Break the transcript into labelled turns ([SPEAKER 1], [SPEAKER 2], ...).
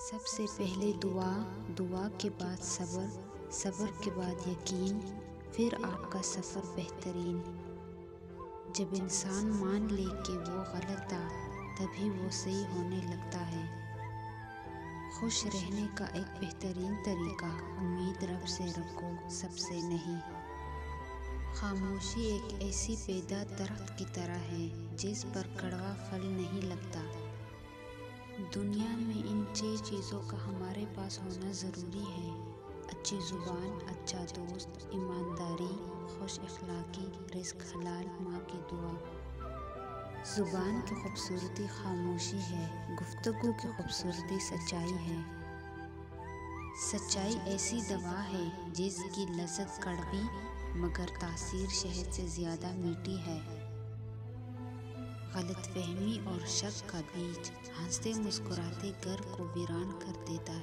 [SPEAKER 1] सबसे पहले दुआ, दुआ के बाद सब्र, सब्र के बाद यकीन, फिर आपका सफ़र बेहतरीन। जब इंसान मान ले कि वो गलत था, तभी वो सही होने लगता है। खुश रहने का एक बेहतरीन तरीका, उम्मीद रब से रखो, सबसे नहीं। खामोशी एक ऐसी पेदा दरख्त की तरह है जिस पर कड़वा फल नहीं लगता। दुनिया में इन 6 चीज़ों का हमारे पास होना ज़रूरी है: अच्छी ज़ुबान, अच्छा दोस्त, ईमानदारी, खुश अखलाकी, रिज़्क हलाल, माँ की दुआ। ज़ुबान की खूबसूरती खामोशी है, गुफ्तगू की खूबसूरती सच्चाई है। सच्चाई ऐसी दवा है जिसकी लज़्ज़त कड़वी मगर तासीर शहद से ज़्यादा मीठी है। गलतफहमी और शक का बीज हंसते मुस्कुराते घर को वीरान कर देता